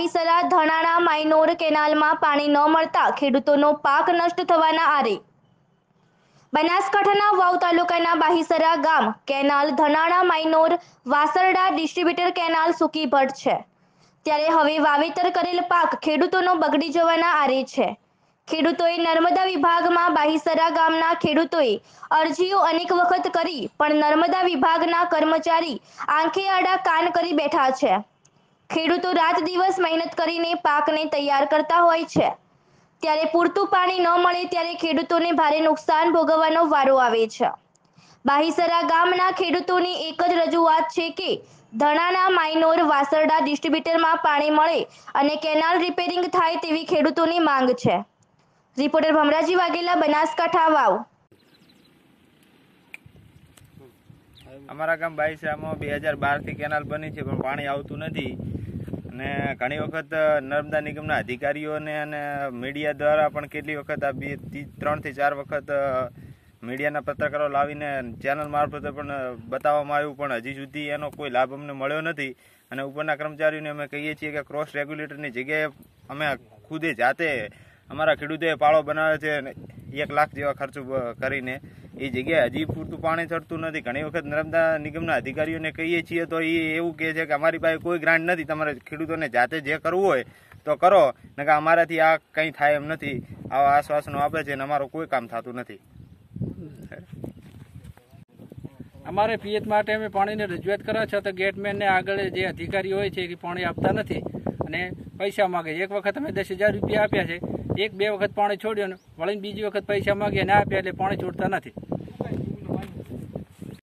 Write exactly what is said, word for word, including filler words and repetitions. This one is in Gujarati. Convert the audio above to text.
બાહીસરા ધણાણા માયનોર કેનાલમાં પાણી ન મળતા ખેડૂતોનો પાક નષ્ટ થવાના આરે। બનાસકાંઠાના વાવ તાલુકાના બાહીસરા ગામ canal Dhanana minor Vasarda distributor canal સૂકી ભટ છે, ત્યારે હવે વાવેતર કરેલ પાક ખેડૂતોનો બગડી જવાના આરે છે। ખેડૂતોએ નર્મદા વિભાગમાં બાહીસરા ગામના ખેડૂતોએ અરજીઓ અનેક વખત કરી પણ નર્મદા વિભાગના કર્મચારી આંખે આડા કાન કરી બેઠા છે। ખેડૂતો રાત દિવસ મહેનત કરીને પાકને તૈયાર કરતા હોય છે, ત્યારે પૂરતું પાણી ન મળે ત્યારે ખેડૂતોને ભારે નુકસાન ભોગવવાનો વારો આવે છે। બાહીસરા ગામના ખેડૂતોની એક જ રજૂઆત છે કે ધણાણા માયનોર વાસરડા ડિસ્ટ્રીબ્યુટરમાં પાણી મળે અને કેનાલ રિપેરિંગ થાય તેવી ખેડૂતોની માંગ છે। રિપોર્ટર ભમરાજી વાઘેલા, બનાસકાંઠા વાવ। અમારા ગામ બાહીસરામાં બે હજાર બાર થી કેનાલ બની છે પણ પાણી આવતું નથી અને ઘણી વખત નર્મદા નિગમના અધિકારીઓને અને મીડિયા દ્વારા પણ કેટલી વખત આ બે ત્રણ થી ચાર વખત મીડિયાના પત્રકારો લાવીને ચેનલ મારફતે પણ બતાવવામાં આવ્યું પણ હજી સુધી એનો કોઈ લાભ અમને મળ્યો નથી। અને ઉપરના કર્મચારીઓને અમે કહીએ છીએ કે ક્રોસ રેગ્યુલેટરની જગ્યાએ અમે ખુદે જાતે અમારા ખેડૂતોએ પાળો બનાવે છે એક લાખ જેવા ખર્ચો કરીને, એ જગ્યાએ હજી પૂરતું પાણી ચડતું નથી। ઘણી વખત નર્મદા નિગમના અધિકારીઓને કહીએ છીએ તો એ એવું કહે છે કે અમારી પાસે કોઈ ગ્રાન્ટ નથી, તમારે ખેડૂતોને જાતે જે કરવું હોય તો કરો, ને કે અમારાથી આ કંઈ થાય એમ નથી, આવા આશ્વાસનો આપે છે અને અમારું કોઈ કામ થતું નથી। અમારે પિયત માટે અમે પાણીની રજૂઆત કર્યા છે તો ગેટમેનને આગળ જે અધિકારી હોય છે એ પાણી આપતા નથી અને પૈસા માગે છે। એક વખત અમે દસ હજાર રૂપિયા આપ્યા છે, એક બે વખત પાણી છોડ્યું ને વળીને બીજી વખત પૈસા માગ્યા ના આપ્યા એટલે પાણી છોડતા નથી।